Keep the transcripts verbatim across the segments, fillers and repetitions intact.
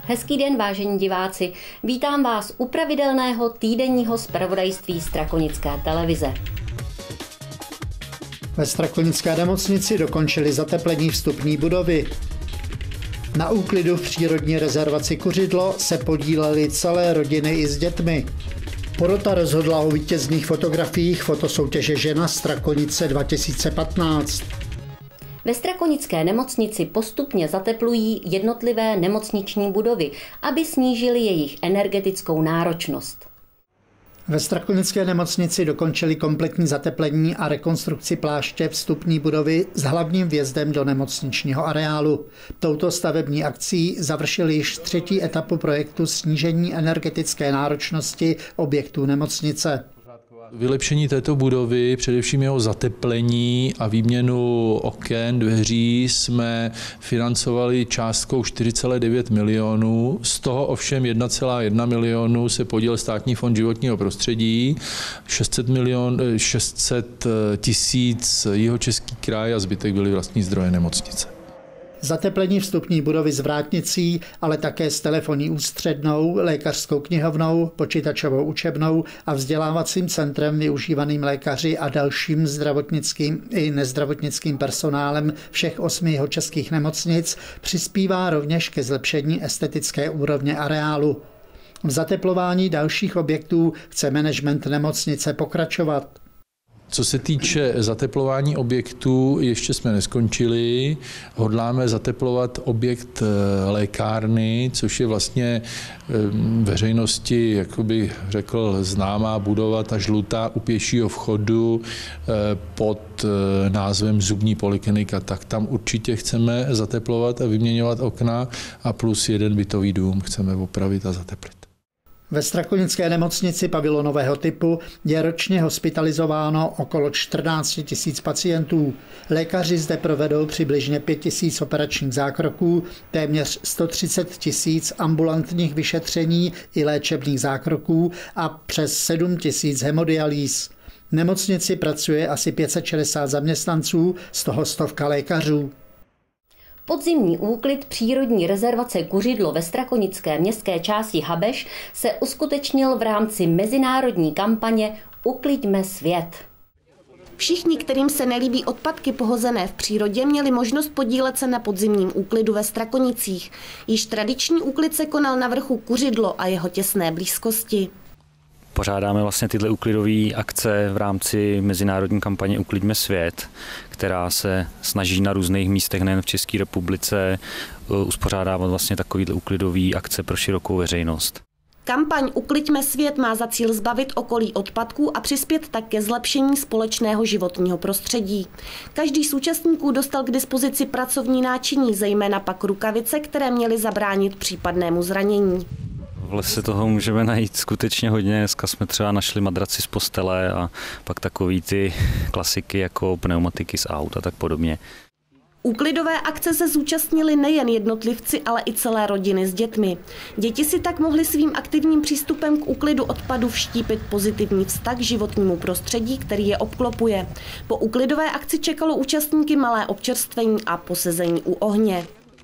Hezký den, vážení diváci. Vítám vás u pravidelného týdenního zpravodajství Strakonické televize. Ve Strakonické nemocnici dokončili zateplení vstupní budovy. Na úklidu v přírodní rezervaci Kuřidlo se podílely celé rodiny i s dětmi. Porota rozhodla o vítězných fotografiích fotosoutěže Žena Strakonice dva tisíce patnáct. Ve Strakonické nemocnici postupně zateplují jednotlivé nemocniční budovy, aby snížili jejich energetickou náročnost. Ve Strakonické nemocnici dokončili kompletní zateplení a rekonstrukci pláště vstupní budovy s hlavním vjezdem do nemocničního areálu. Touto stavební akcí završili již třetí etapu projektu snížení energetické náročnosti objektů nemocnice. Vylepšení této budovy, především jeho zateplení a výměnu oken, dveří jsme financovali částkou čtyři celá devět milionů. Z toho ovšem jedna celá jedna milionu se podílel Státní fond životního prostředí, šest set tisíc Jihočeský kraj a zbytek byly vlastní zdroje nemocnice. Zateplení vstupní budovy s vrátnicí, ale také s telefonní ústřednou, lékařskou knihovnou, počítačovou učebnou a vzdělávacím centrem využívaným lékaři a dalším zdravotnickým i nezdravotnickým personálem všech osmi jihočeských nemocnic přispívá rovněž ke zlepšení estetické úrovně areálu. V zateplování dalších objektů chce management nemocnice pokračovat. Co se týče zateplování objektů, ještě jsme neskončili. Hodláme zateplovat objekt lékárny, což je vlastně veřejnosti, jak bych řekl, známá budova, ta žlutá u pěšího vchodu pod názvem Zubní poliklinika. Tak tam určitě chceme zateplovat a vyměňovat okna a plus jeden bytový dům chceme opravit a zateplit. Ve Strakonické nemocnici pavilonového typu je ročně hospitalizováno okolo čtrnáct tisíc pacientů. Lékaři zde provedou přibližně pět tisíc operačních zákroků, téměř sto třicet tisíc ambulantních vyšetření i léčebných zákroků a přes sedm tisíc hemodialýz. V nemocnici pracuje asi pět set šedesát zaměstnanců, z toho stovka lékařů. Podzimní úklid přírodní rezervace Kuřidlo ve strakonické městské části Habeš se uskutečnil v rámci mezinárodní kampaně Ukliďme svět. Všichni, kterým se nelíbí odpadky pohozené v přírodě, měli možnost podílet se na podzimním úklidu ve Strakonicích. Již tradiční úklid se konal na vrchu Kuřidlo a jeho těsné blízkosti. Pořádáme vlastně tyhle úklidové akce v rámci mezinárodní kampaně Ukliďme svět, která se snaží na různých místech, nejen v České republice, uspořádávat vlastně takovýhle úklidové akce pro širokou veřejnost. Kampaň Ukliďme svět má za cíl zbavit okolí odpadků a přispět tak ke zlepšení společného životního prostředí. Každý z účastníků dostal k dispozici pracovní náčiní, zejména pak rukavice, které měly zabránit případnému zranění. V lese toho můžeme najít skutečně hodně. Dneska jsme třeba našli madraci z postele a pak takový ty klasiky jako pneumatiky z aut a tak podobně. Úklidové akce se zúčastnili nejen jednotlivci, ale i celé rodiny s dětmi. Děti si tak mohly svým aktivním přístupem k úklidu odpadu vštípit pozitivní vztah k životnímu prostředí, který je obklopuje. Po úklidové akci čekalo účastníky malé občerstvení a posezení u ohně.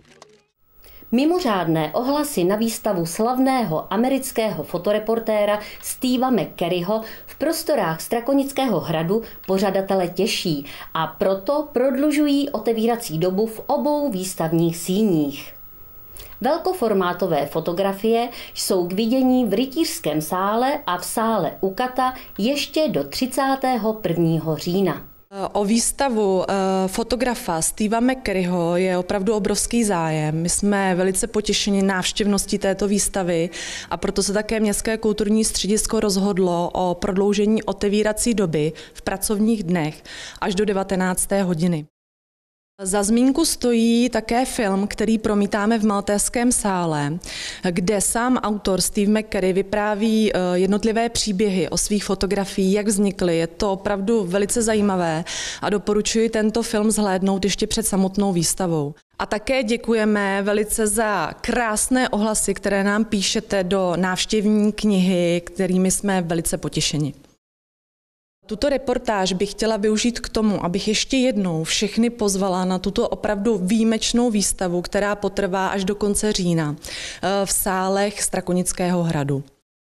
Mimořádné ohlasy na výstavu slavného amerického fotoreportéra Steva McCurryho v prostorách Strakonického hradu pořadatele těší a proto prodlužují otevírací dobu v obou výstavních síních. Velkoformátové fotografie jsou k vidění v rytířském sále a v sále Ukata ještě do třicátého prvního října. O výstavu fotografa Steva McCurryho je opravdu obrovský zájem. My jsme velice potěšeni návštěvností této výstavy a proto se také Městské kulturní středisko rozhodlo o prodloužení otevírací doby v pracovních dnech až do devatenácté hodiny. Za zmínku stojí také film, který promítáme v Maltéském sále, kde sám autor Steve McCurry vypráví jednotlivé příběhy o svých fotografiích, jak vznikly. Je to opravdu velice zajímavé a doporučuji tento film zhlédnout ještě před samotnou výstavou. A také děkujeme velice za krásné ohlasy, které nám píšete do návštěvní knihy, kterými jsme velice potěšeni. Tuto reportáž bych chtěla využít k tomu, abych ještě jednou všechny pozvala na tuto opravdu výjimečnou výstavu, která potrvá až do konce října v sálech Strakonického hradu.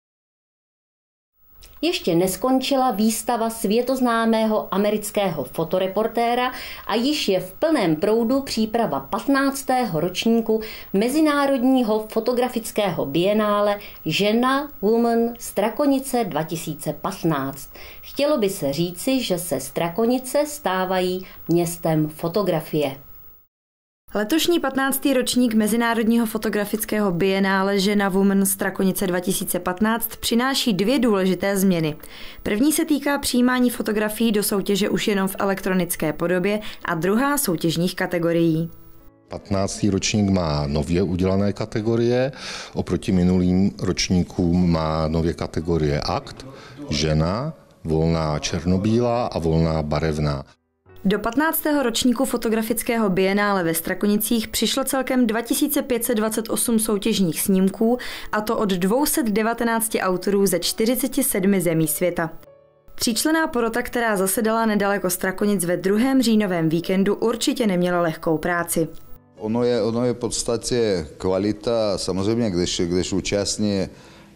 Ještě neskončila výstava světoznámého amerického fotoreportéra a již je v plném proudu příprava patnáctého ročníku Mezinárodního fotografického bienále Žena Woman Strakonice dva tisíce patnáct. Chtělo by se říci, že se Strakonice stávají městem fotografie. Letošní patnáctý ročník Mezinárodního fotografického bienále Žena Woman Strakonice dva tisíce patnáct přináší dvě důležité změny. První se týká přijímání fotografií do soutěže už jenom v elektronické podobě a druhá soutěžních kategorií. patnáctý ročník má nově udělané kategorie, oproti minulým ročníkům má nově kategorie akt, žena, volná černobílá a volná barevná. Do patnáctého ročníku fotografického bienále ve Strakonicích přišlo celkem dva tisíce pět set dvacet osm soutěžních snímků, a to od dvě stě devatenáct autorů ze čtyřiceti sedmi zemí světa. Tříčlenná porota, která zasedala nedaleko Strakonic ve druhém říjnovém víkendu, určitě neměla lehkou práci. Ono je, ono je v podstatě kvalita, samozřejmě, když, když účastní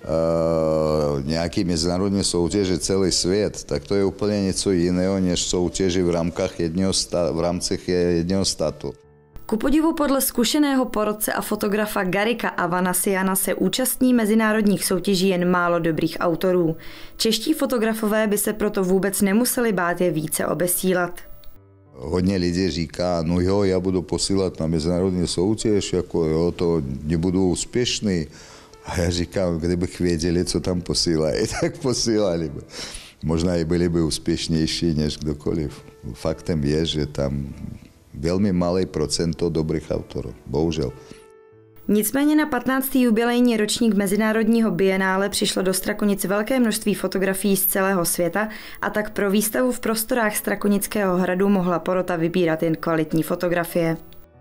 Uh, nějaký mezinárodní soutěže celý svět, tak to je úplně něco jiného, než soutěži v rámcích jedného, sta- v rámcích jedného státu. Ku podivu podle zkušeného porotce a fotografa Garika Avanasiana se účastní mezinárodních soutěží jen málo dobrých autorů. Čeští fotografové by se proto vůbec nemuseli bát je více obesílat. Hodně lidí říká, no jo, já budu posílat na mezinárodní soutěž, jako jo, to nebudu úspěšný. A já říkám, kdybych věděli, co tam posílají, tak posílali by. Možná i byli by úspěšnější než kdokoliv. Faktem je, že tam velmi malý procento dobrých autorů, bohužel. Nicméně na patnáctý jubilejní ročník Mezinárodního bienále přišlo do Strakonic velké množství fotografií z celého světa a tak pro výstavu v prostorách Strakonického hradu mohla porota vybírat jen kvalitní fotografie.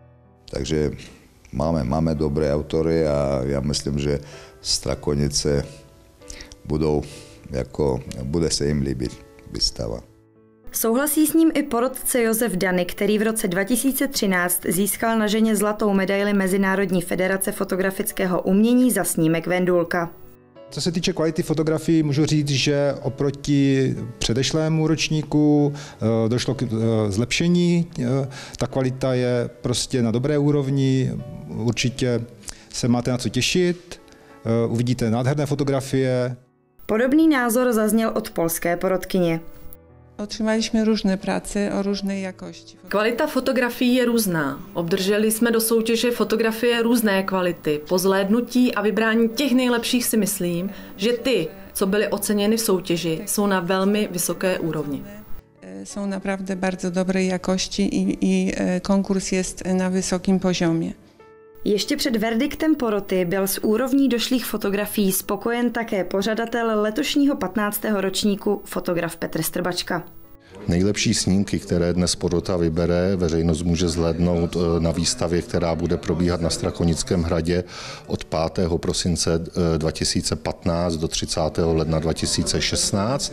Takže Máme, máme dobré autory a já myslím, že Strakonice budou, jako, bude se jim líbit výstava. Souhlasí s ním i porotce Josef Dany, který v roce dva tisíce třináct získal na ženě zlatou medaili Mezinárodní federace fotografického umění za snímek Vendulka. Co se týče kvality fotografií, můžu říct, že oproti předešlému ročníku došlo k zlepšení. Ta kvalita je prostě na dobré úrovni, určitě se máte na co těšit, uvidíte nádherné fotografie. Podobný názor zazněl od polské porotkyně. Otrzymaliśmy różne prace o różnej jakości. Kvalita fotografií je různá. Obdrželi jsme do soutěže fotografie různé kvality. Po zhlédnutí a vybrání těch nejlepších si myslím, že ty, co byly oceněny v soutěži, jsou na velmi vysoké úrovni. Jsou naprawdę bardzo dobrej jakości i, i konkurs jest na wysokim poziomie. Ještě před verdiktem poroty byl s úrovní došlých fotografií spokojen také pořadatel letošního patnáctého ročníku, fotograf Petr Strbačka. Nejlepší snímky, které dnes porota vybere, veřejnost může zhlédnout na výstavě, která bude probíhat na Strakonickém hradě od pátého prosince dva tisíce patnáct do třicátého ledna dva tisíce šestnáct.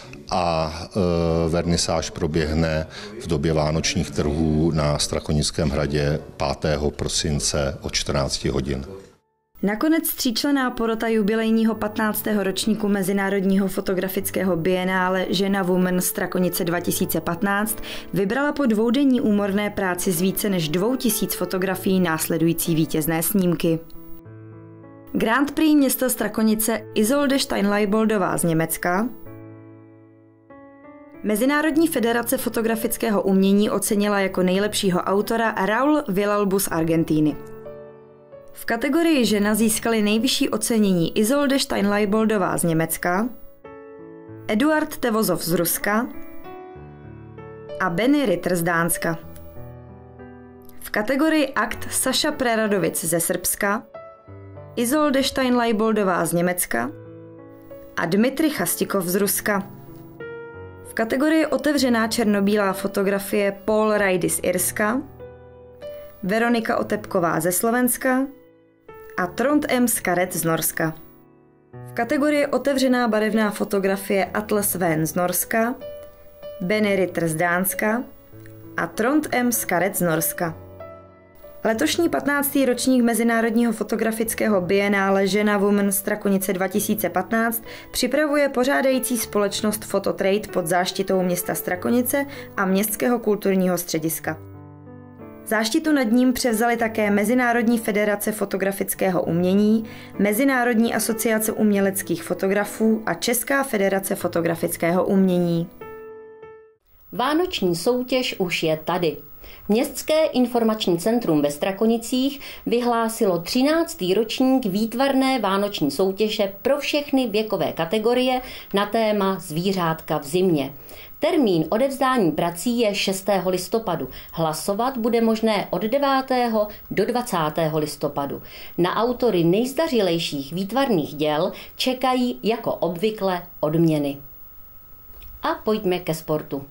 A e, vernisáž proběhne v době vánočních trhů na Strakonickém hradě pátého prosince od čtrnáct hodin. Nakonec tříčlenná porota jubilejního patnáctého ročníku Mezinárodního fotografického bienále Žena Woman Strakonice dva tisíce patnáct vybrala po dvoudenní úmorné práci z více než dvou tisíc fotografií následující vítězné snímky. Grand Prix města Strakonice Isolde Steinleiboldová z Německa. Mezinárodní federace fotografického umění ocenila jako nejlepšího autora Raul Villalbu z Argentíny. V kategorii žena získali nejvyšší ocenění Isolde Steinleiboldová z Německa, Eduard Tevozov z Ruska a Benny Ritter z Dánska. V kategorii akt Saša Preradovic ze Srbska, Isolde Steinleiboldová z Německa a Dmitry Chastikov z Ruska. V kategorii otevřená černobílá fotografie Paul Rajdy z Irska, Veronika Otepková ze Slovenska a Trond M. Skaret z Norska. V kategorii otevřená barevná fotografie Atlas Vén z Norska, Benny Ritter z Dánska a Trond M. Skaret z Norska. Letošní patnáctý ročník Mezinárodního fotografického bienále Žena Woman Strakonice dva tisíce patnáct připravuje pořádající společnost Fototrade pod záštitou města Strakonice a Městského kulturního střediska. Záštitu nad ním převzali také Mezinárodní federace fotografického umění, Mezinárodní asociace uměleckých fotografů a Česká federace fotografického umění. Vánoční soutěž už je tady. Městské informační centrum ve Strakonicích vyhlásilo třináctý ročník výtvarné vánoční soutěže pro všechny věkové kategorie na téma Zvířátka v zimě. Termín odevzdání prací je šestého listopadu. Hlasovat bude možné od devátého do dvacátého listopadu. Na autory nejzdařilejších výtvarných děl čekají jako obvykle odměny. A pojďme ke sportu.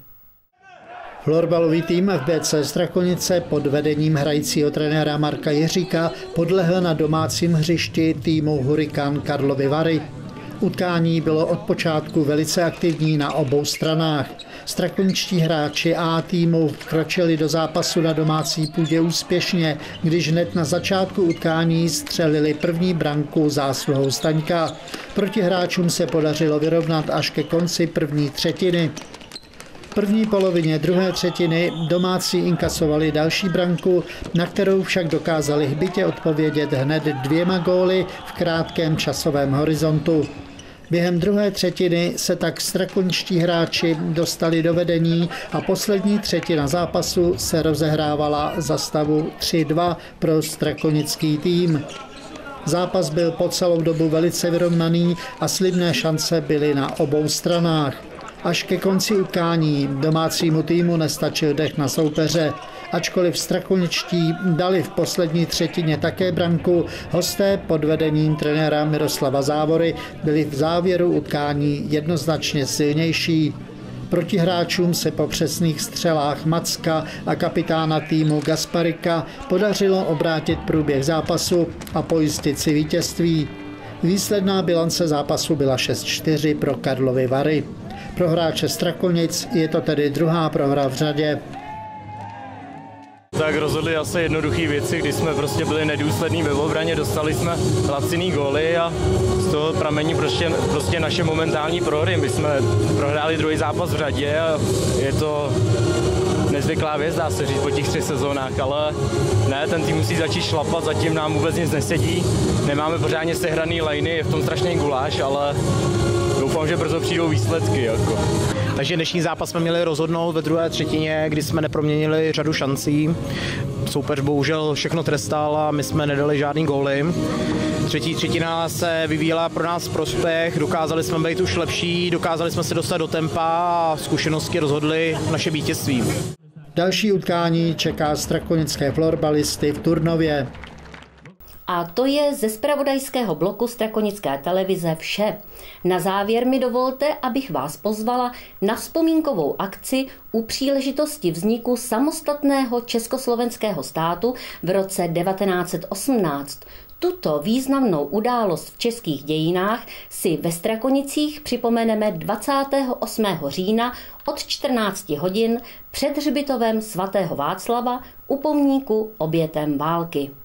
Florbalový tým F B C Strakonice pod vedením hrajícího trenéra Marka Jiříka podlehl na domácím hřišti týmu Hurikán Karlovy Vary. Utkání bylo od počátku velice aktivní na obou stranách. Strakoničtí hráči A týmu vkročili do zápasu na domácí půdě úspěšně, když hned na začátku utkání střelili první branku zásluhou Staňka. Proti hráčům se podařilo vyrovnat až ke konci první třetiny. V první polovině druhé třetiny domácí inkasovali další branku, na kterou však dokázali hbitě odpovědět hned dvěma góly v krátkém časovém horizontu. Během druhé třetiny se tak strakoničtí hráči dostali do vedení a poslední třetina zápasu se rozehrávala za stavu tři dva pro strakonický tým. Zápas byl po celou dobu velice vyrovnaný a slibné šance byly na obou stranách. Až ke konci utkání domácímu týmu nestačil dech na soupeře. Ačkoliv strakoničtí dali v poslední třetině také branku, hosté pod vedením trenéra Miroslava Závory byli v závěru utkání jednoznačně silnější. Proti hráčům se po přesných střelách Macka a kapitána týmu Gasparika podařilo obrátit průběh zápasu a pojistit si vítězství. Výsledná bilance zápasu byla šest čtyři pro Karlovy Vary. Pro hráče Strakonic je to tedy druhá prohra v řadě. Tak rozhodli asi jednoduché věci, když jsme prostě byli nedůslední ve obraně, dostali jsme laciný góly a z toho pramení prostě, prostě naše momentální prohry. My jsme prohráli druhý zápas v řadě a je to nezvyklá věc, dá se říct, po těch třech sezónách, ale ne, ten tým musí začít šlapat, zatím nám vůbec nic nesedí, nemáme pořádně sehraný lajny, je v tom strašný guláš, ale doufám, že brzo přijdou výsledky. Jako. Takže dnešní zápas jsme měli rozhodnout ve druhé třetině, kdy jsme neproměnili řadu šancí. Soupeř bohužel všechno trestal a my jsme nedali žádný góly. Třetí třetina se vyvíjela pro nás v prospěch, dokázali jsme být už lepší, dokázali jsme se dostat do tempa a zkušenosti rozhodly naše vítězství. Další utkání čeká strakonické florbalisty v Turnově. A to je ze zpravodajského bloku Strakonické televize vše. Na závěr mi dovolte, abych vás pozvala na vzpomínkovou akci u příležitosti vzniku samostatného československého státu v roce devatenáct set osmnáct. Tuto významnou událost v českých dějinách si ve Strakonicích připomeneme dvacátého osmého října od čtrnácti hodin před hřbitovem svatého Václava u pomníku obětem války.